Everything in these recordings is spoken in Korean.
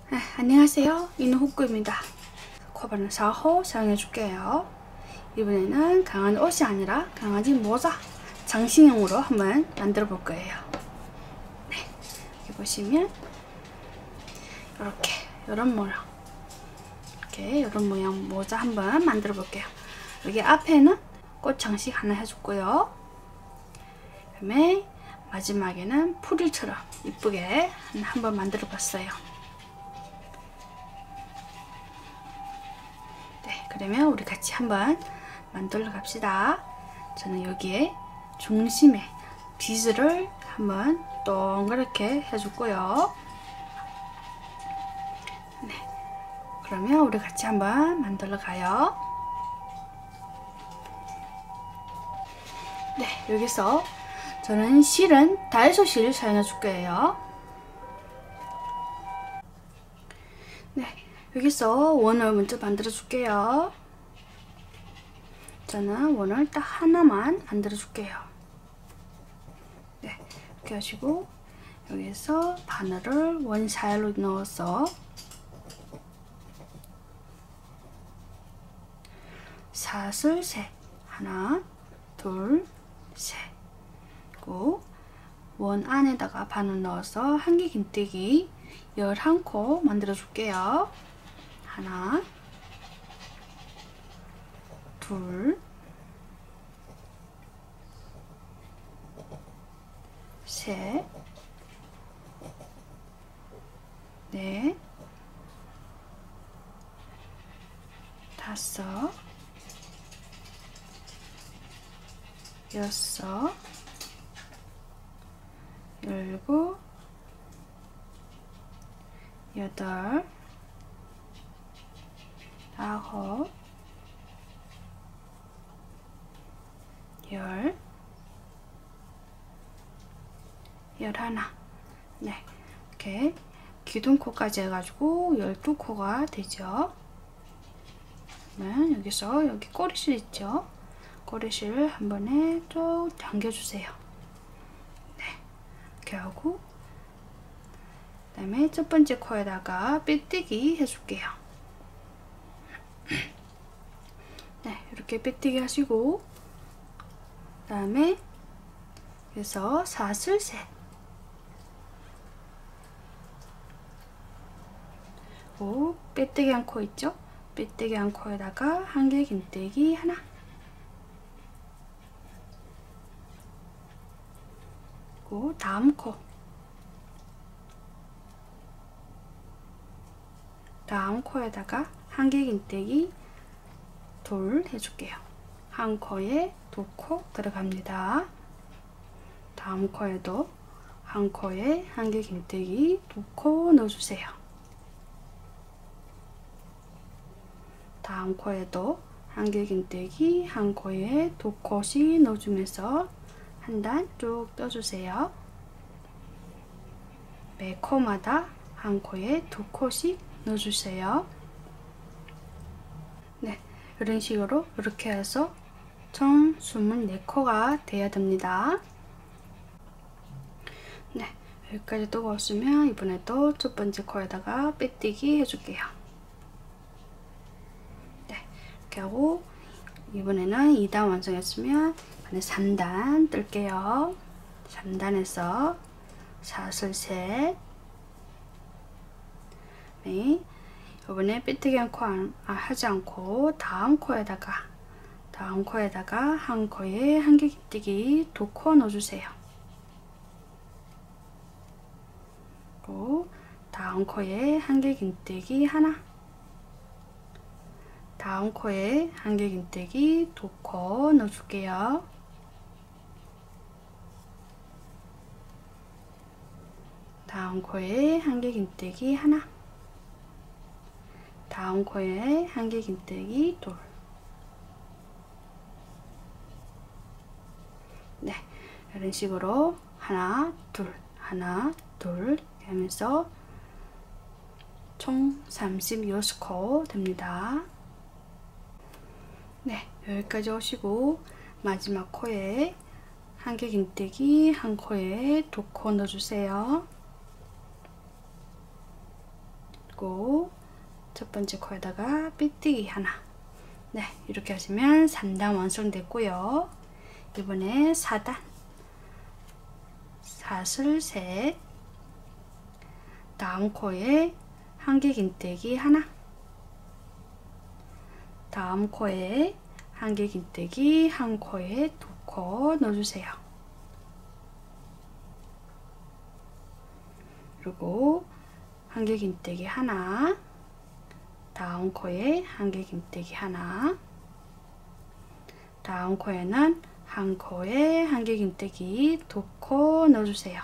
안녕하세요, 이누호구입니다. 코바늘 4호 사용해줄게요. 이번에는 강아지 옷이 아니라 강아지 모자 장식용으로 한번 만들어 볼 거예요. 네, 여기 보시면 이렇게 이런 모양, 이런 모양 모자 한번 만들어 볼게요. 여기 앞에는 꽃 장식 하나 해줬고요. 그다음에 마지막에는 프릴처럼 이쁘게 한번 만들어 봤어요. 그러면 우리 같이 한번 만들어 갑시다. 저는 여기에 중심에 비즈를 한번 동그랗게 해줬고요. 네, 그러면 우리 같이 한번 만들어 가요. 네, 여기서 저는 실은 다이소 실 사용해 줄 거예요. 네, 여기서 원을 먼저 만들어 줄게요. 저는 원을 딱 하나만 만들어 줄게요. 네, 이렇게 하시고 여기서 바늘을 원 사이로 넣어서 사슬 셋, 하나, 둘, 셋, 그리고 원 안에다가 바늘 넣어서 한개 긴뜨기 11코 만들어 줄게요. 하나, 둘, 셋, 넷, 다섯, 여섯, 일곱, 여덟, 아홉, 열, 열하나. 네, 이렇게 기둥코까지 해가지고 12코가 되죠. 그러면 여기서 여기 꼬리실 있죠? 꼬리실을 한 번에 쭉 당겨주세요. 네, 이렇게 하고 그 다음에 첫 번째 코에다가 삐뜨기 해줄게요. 네, 이렇게 삐뜨기 하시고 그 다음에 여기서 사슬 셋, 오, 빼뜨기 한 코 있죠? 빼뜨기 한 코에다가 한개 긴뜨기 하나, 그리고 다음 코에다가 한개 긴뜨기 둘 해줄게요. 한 코에 2코 들어갑니다. 다음 코에도 한 코에 한개 긴뜨기 2코 넣어주세요. 다음 코에도 한개 긴뜨기 한 코에 2코씩 넣어주면서 한 단 쭉 떠주세요. 매 코마다 한 코에 2코씩 넣어주세요. 네, 이런 식으로 이렇게 해서 총 24코가 돼야 됩니다. 네, 여기까지 또 왔으면 이번에 또 첫 번째 코에다가 빼뜨기 해줄게요. 네, 이렇게 하고 이번에는 2단 완성했으면 3단 뜰게요. 3단에서 사슬 셋, 네, 이번에 빼뜨기 하지 않고 다음 코에다가 한 코에 한개 긴뜨기 2코 넣어주세요. 그리고 다음 코에 한개 긴뜨기 하나, 다음 코에 한개 긴뜨기 2코 넣어줄게요. 다음 코에 한개 긴뜨기 하나, 다음 코에 한개 긴뜨기 둘. 네, 이런 식으로 하나, 둘, 하나, 둘 하면서 총 36코 됩니다. 네, 여기까지 오시고 마지막 코에 한개 긴뜨기 한 코에 2코 넣어주세요. 그리고 첫 번째 코에다가 삐뜨기 하나. 네, 이렇게 하시면 3단 완성됐고요. 이번에 4단. 사슬 셋. 다음 코에 한길긴뜨기 하나. 다음 코에 한길긴뜨기 한 코에 2코 넣어주세요. 그리고 한길긴뜨기 하나. 다음 코에 한길긴뜨기 하나. 다음 코에는 한 코에 한길긴뜨기 2코 넣어주세요.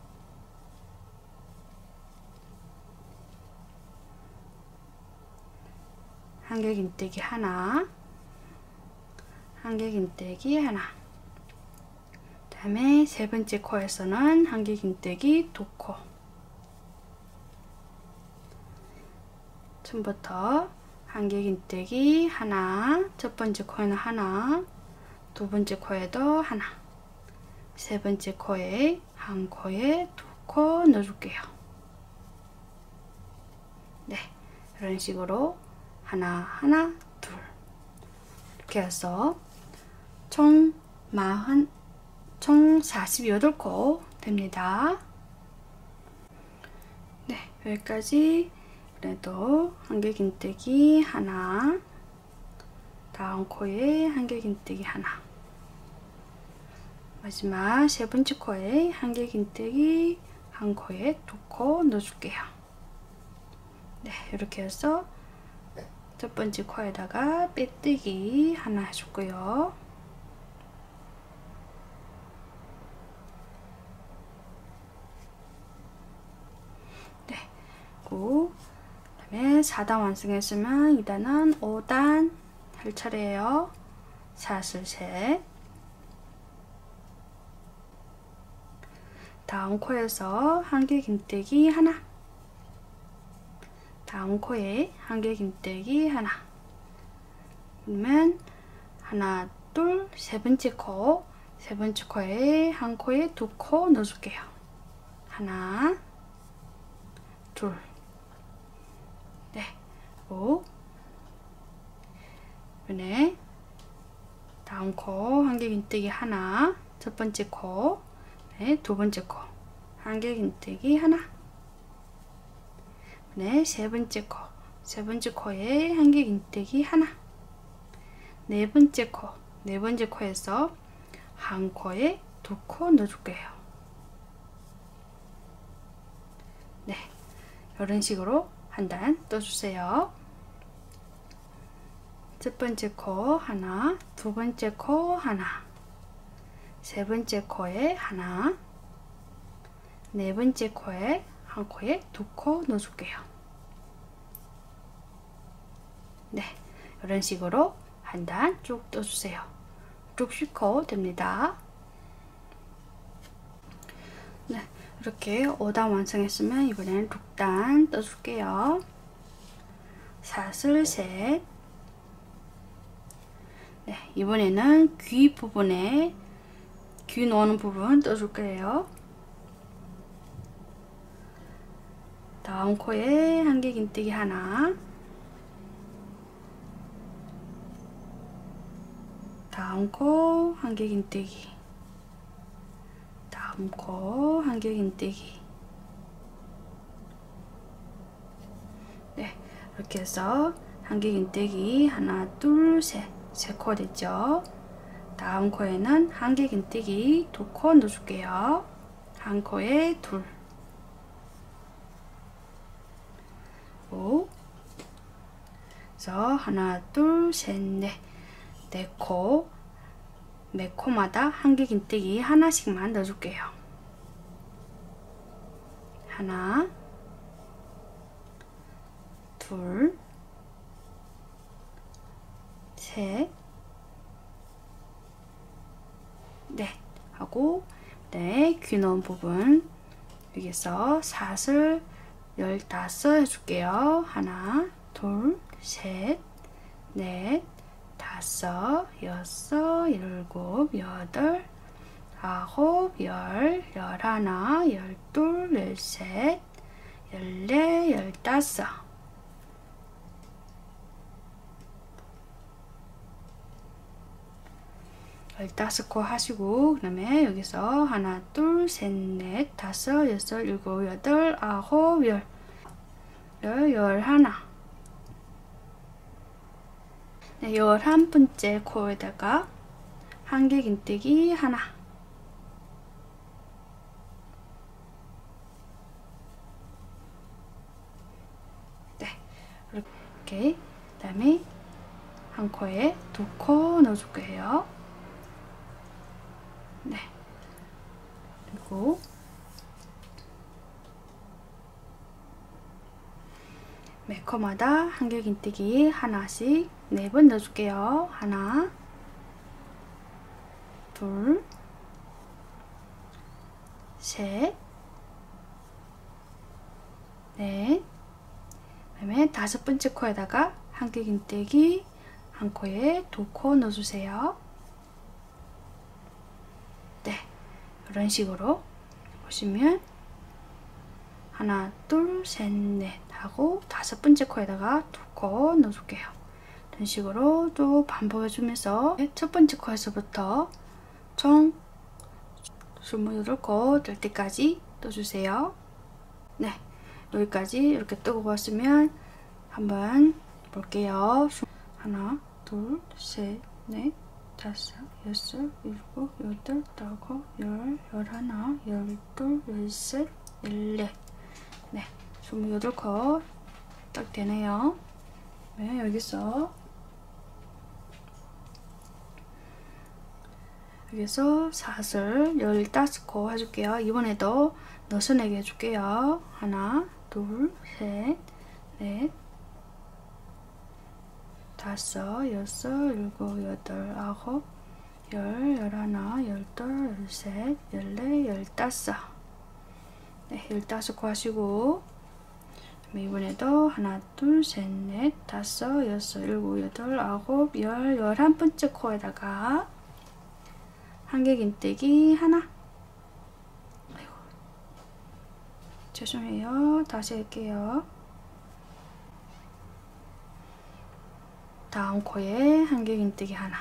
한길긴뜨기 하나. 한길긴뜨기 하나. 그 다음에 세 번째 코에서는 한길긴뜨기 2코. 처음부터 한길긴뜨기 하나. 첫 번째 코에는 하나. 두 번째 코에도 하나. 세 번째 코에 한 코에 2코 넣어줄게요. 네, 이런 식으로 하나 하나 둘 이렇게 해서 총 48코 됩니다. 네, 여기까지. 그래도 한길긴뜨기 하나. 다음 코에 한길긴뜨기 하나. 마지막 세 번째 코에 한길긴뜨기 한 코에 2코 넣어줄게요. 네, 이렇게 해서 첫 번째 코에다가 빼뜨기 하나 해줬고요. 네, 그리고 그다음에 4단 완성했으면 2단은 5단 할 차례예요. 사슬 셋. 다음 코에서 한길긴뜨기 하나. 다음 코에 한길긴뜨기 하나. 그러면 하나 둘 세 번째 코. 세 번째 코에 한 코에 2코 넣어줄게요. 하나 둘. 네, 그리고 이번에 다음 코 한길긴뜨기 하나. 첫 번째 코. 네, 두 번째 코 한길긴뜨기 하나. 네, 세 번째 코. 세 번째 코에 한길긴뜨기 하나. 네 번째 코. 네 번째 코에서 한 코에 2코 넣어줄게요. 네, 이런 식으로 한 단 떠주세요. 첫 번째 코 하나. 두 번째 코 하나. 세 번째 코에 하나. 네 번째 코에 한 코에 2코 넣어줄게요. 네, 이런 식으로 한 단 쭉 떠주세요. 60코 됩니다. 네, 이렇게 5단 완성했으면 이번에는 6단 떠줄게요. 사슬 셋. 네, 이번에는 귀 부분에 귀 넣는 부분 떠줄 거예요. 다음 코에 한길긴뜨기 하나. 다음 코 한길긴뜨기. 다음 코 한길긴뜨기. 네, 이렇게 해서 한길긴뜨기 하나 둘 셋. 세 코 됐죠? 다음 코에는 한길긴뜨기 2코 넣어줄게요. 한 코에 둘. 그래서 하나 둘 셋 넷. 네 코. 매 코마다 한길긴뜨기 하나씩만 넣어줄게요. 하나 둘 셋 넷 하고, 네, 귀 넣은 부분 여기서 사슬 15 해줄게요. 하나 둘 셋 넷 다섯 여섯 일곱 여덟 아홉 열 열하나 열둘 열셋 열넷 열다섯 15코 하시고, 그 다음에 여기서 하나, 둘, 셋, 넷, 다섯, 여섯, 일곱, 여덟, 아홉, 열, 열하나. 네, 11번째 코에다가 한길긴뜨기 하나. 네, 이렇게. 그 다음에 한 코에 2코 넣어줄 거예요. 네, 그리고 매 코마다 한길긴뜨기 하나씩 4번 넣어줄게요. 하나, 둘, 셋, 넷. 그다음에 5번째 코에다가 한길긴뜨기 한 코에 2코 넣어주세요. 네, 이런 식으로 보시면 하나, 둘, 셋, 넷 하고 5번째 코에다가 2코 넣어줄게요. 이런 식으로 또 반복해주면서 첫 번째 코에서부터 총 28코 될 때까지 떠주세요. 네, 여기까지 이렇게 뜨고 봤으면 한번 볼게요. 하나, 둘, 셋, 넷, 다섯, 여섯, 일곱, 여덟, 아홉, 열, 열하나, 열둘, 열셋, 열넷. 네, 28코 딱 되네요. 네, 여기서 사슬 15코 해줄게요. 이번에도 넣어서 내게 해줄게요. 하나, 둘, 셋, 넷, 다섯, 여섯, 일곱, 여덟, 아홉, 열, 열하나, 열둘, 열셋, 열넷, 열다섯. 네, 15코 하시고, 이번에도 하나, 둘, 셋, 넷, 다섯, 여섯, 일곱, 여덟, 아홉, 열, 11번째 코에다가 한길긴뜨기 하나. 아이고, 죄송해요. 다시 할게요. 다음 코에 한길긴뜨기 하나.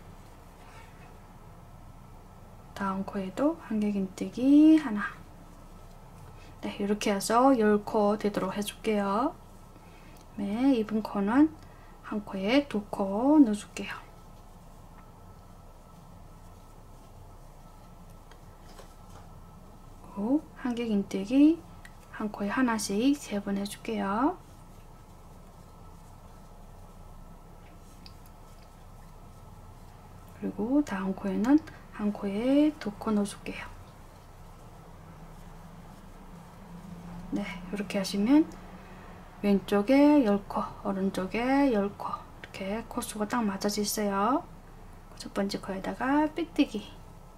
다음 코에도 한길긴뜨기 하나. 네, 이렇게 해서 10코 되도록 해줄게요. 네, 이번 코는 한 코에 2코 넣어줄게요. 그리고 한길긴뜨기 한 코에 하나씩 3번 해줄게요. 그리고 다음 코에는 한 코에 2코 넣어줄게요. 네, 이렇게 하시면 왼쪽에 10코, 오른쪽에 10코 이렇게 코수가 딱 맞아져 있어요. 첫 번째 코에다가 삑뜨기.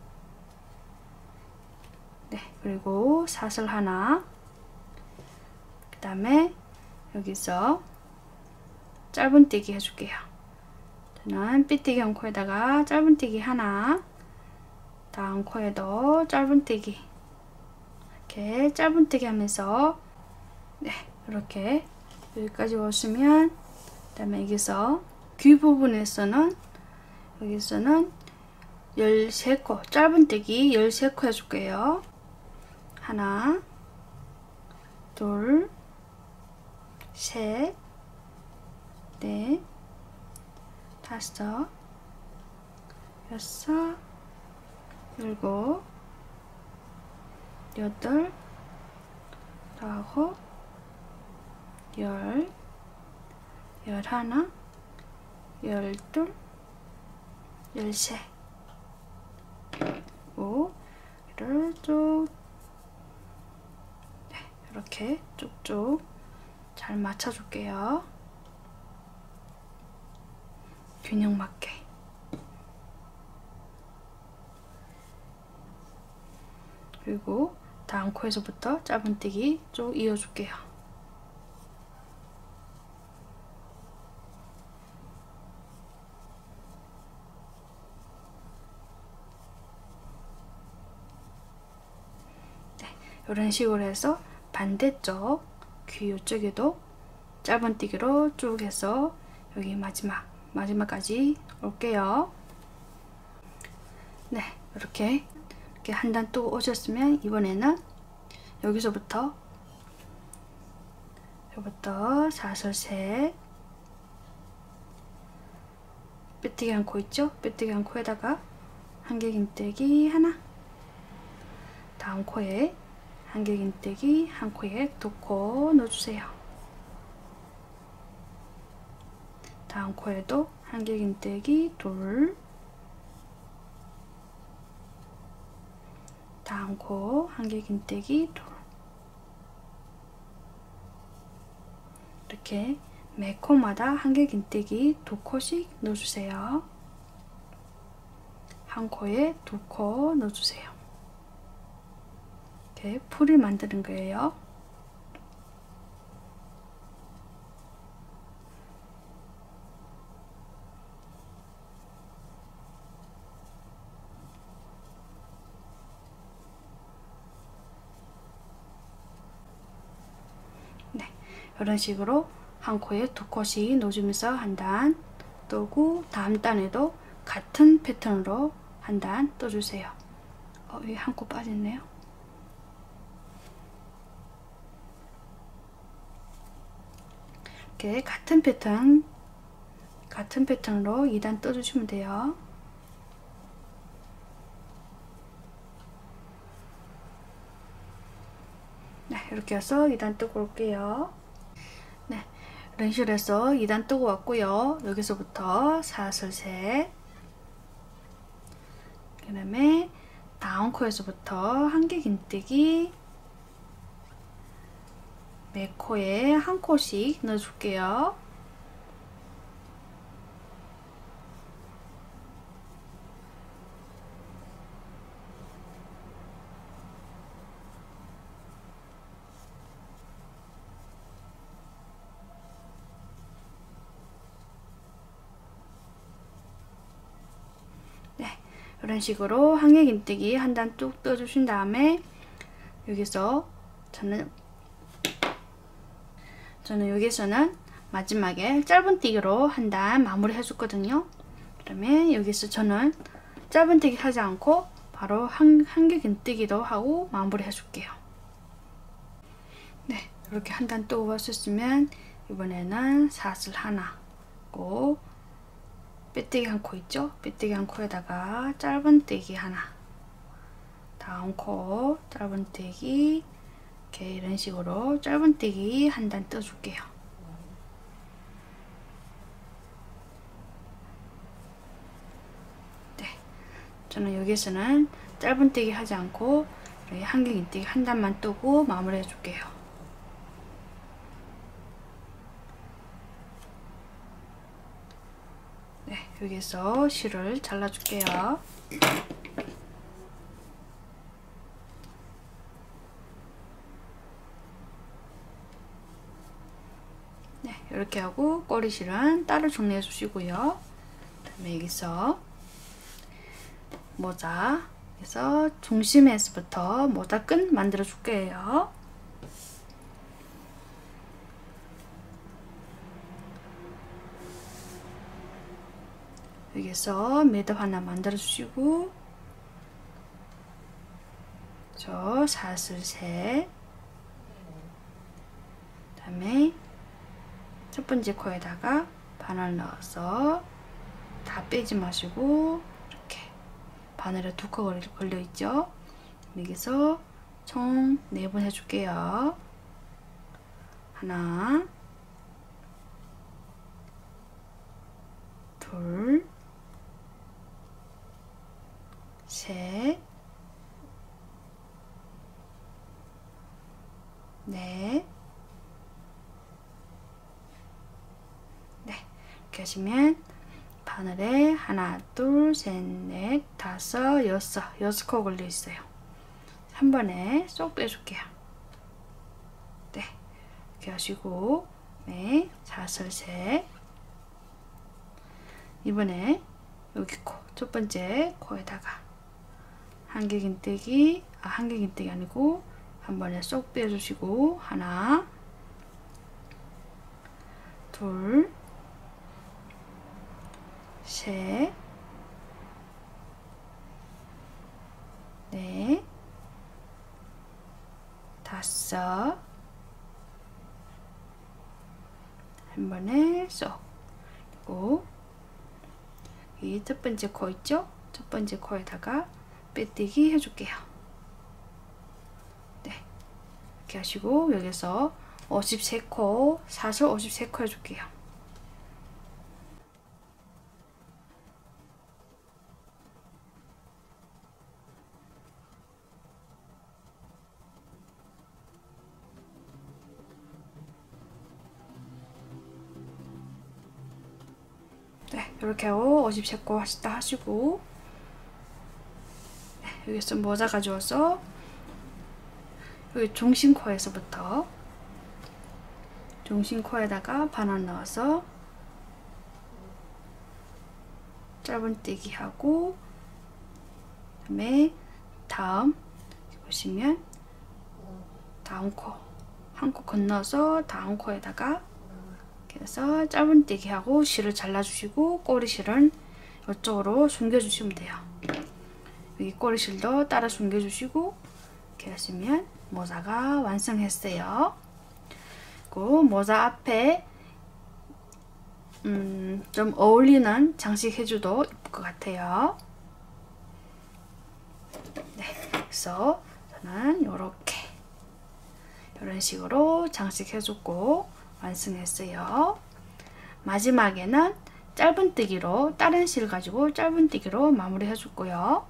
네, 그리고 사슬 하나. 그 다음에 여기서 짧은뜨기 해줄게요. 저는 삐뜨기 한 코에다가 짧은뜨기 하나. 다음 코에도 짧은뜨기. 이렇게 짧은뜨기 하면서, 네, 이렇게 여기까지 오시면, 그 다음에 여기서 귀 부분에서는 여기서는 13코, 짧은뜨기 13코 해줄게요. 하나, 둘, 셋, 넷, 다섯, 여섯, 일곱, 여덟, 아홉, 열, 열하나, 열둘, 열셋. 그리고 이를 쭉, 네, 이렇게 쭉쭉 잘 맞춰줄게요. 균형 맞게. 그리고 다음 코에서부터 짧은뜨기 쭉 이어줄게요. 네, 이런 식으로 해서 반대쪽 귀 이쪽에도 짧은뜨기로 쭉 해서 여기 마지막까지 올게요. 네, 이렇게 한 단 또 오셨으면 이번에는 여기서부터 사슬 셋, 빼뜨기 한 코 있죠? 빼뜨기 한 코에다가 한길긴뜨기 하나, 다음 코에 한길긴뜨기 한 코에 두 코 넣어주세요. 다음 코에도 한길긴뜨기 둘, 다음 코 한길긴뜨기 둘. 이렇게 매 코마다 한길긴뜨기 두 코씩 넣어주세요. 한 코에 두 코 넣어주세요. 이렇게 풀을 만드는 거예요. 네, 이런 식으로 한 코에 두 코씩 넣어주면서 한 단 떠고 다음 단에도 같은 패턴으로 한 단 떠주세요. 여기 한 코 빠졌네요. 이렇게 같은 패턴으로 2단 떠주시면 돼요. 네, 이렇게 해서 2단 뜨고 올게요. 네, 이런 식으로 해서 2단 뜨고 왔고요. 여기서부터 사슬 셋, 그 다음에 다음 코에서부터 한길긴뜨기 매 코에 한 코씩 넣어줄게요. 네, 이런 식으로 한길긴뜨기 한 단 뚝 떠주신 다음에 여기서 저는 여기서는 마지막에 짧은뜨기로 한 단 마무리 해줬거든요. 그러면 여기서 저는 짧은뜨기 하지 않고 바로 한길긴뜨기도 하고 마무리 해줄게요. 네, 이렇게 한 단 뜨고 왔었으면 이번에는 사슬 하나 고 빼뜨기 한 코 있죠? 빼뜨기 한 코에다가 짧은뜨기 하나, 다음 코 짧은뜨기, 이렇게 이런 식으로 짧은뜨기 한 단 떠줄게요. 네, 저는 여기서는 짧은뜨기 하지 않고 한길긴뜨기 한 단만 뜨고 마무리 해줄게요. 네, 여기서 실을 잘라줄게요. 네, 이렇게 하고 꼬리실은 따로 정리해 주시고요. 그다음에 여기서 모자, 그래서 중심에서부터 모자끈 만들어 줄 거예요. 여기서 매듭 하나 만들어 주시고, 저 사슬 셋, 그다음에 첫 번째 코에다가 바늘 넣어서 다 빼지 마시고 이렇게 바늘에 두 코 걸려 있죠. 여기서 총 4번 해줄게요. 하나, 둘, 셋, 넷, 네, 이렇게 하시면 바늘에 하나, 둘, 셋, 넷, 다섯, 여섯 코 걸려 있어요. 한 번에 쏙 빼줄게요. 네, 이렇게 하시고, 네, 사슬 셋. 이번에 여기 코, 첫 번째 코에다가 한길긴뜨기, 한길긴뜨기 아니고 한 번에 쏙 빼주시고, 하나, 둘, 셋, 네, 5, 한 번에 쏙. 그리고 이 첫 번째 코 있죠? 첫 번째 코에다가 빼뜨기 해줄게요. 네, 이렇게 하시고 여기서 53코, 사슬 53코 해줄게요. 네, 이렇게 하고 53코 하시고 네, 여기서 모자 가져와서 여기 중심코에서부터 중심코에다가 반원 넣어서 짧은뜨기 하고, 그다음에 다음 보시면 다음 코 한 코 건너서 다음 코에다가 그래서 짧은뜨기 하고 실을 잘라주시고 꼬리실은 이쪽으로 숨겨주시면 돼요. 여기 꼬리실도 따라 숨겨주시고 이렇게 하시면 모자가 완성했어요. 그리고 모자 앞에 좀 어울리는 장식 해줘도 예쁠 것 같아요. 네, 그래서 저는 이렇게 이런 식으로 장식 해줬고 완성했어요. 마지막에는 짧은뜨기로 다른 실 가지고 짧은뜨기로 마무리 해줬고요.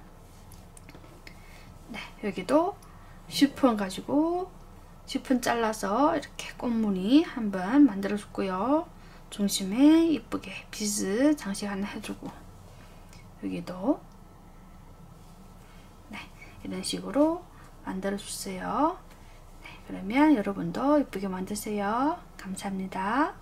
네, 여기도 쉬폰 가지고 쉬폰 잘라서 이렇게 꽃무늬 한번 만들어 줬고요. 중심에 이쁘게 비즈 장식 하나 해주고 여기도 네, 이런 식으로 만들어 주세요. 네, 그러면 여러분도 이쁘게 만드세요. 감사합니다.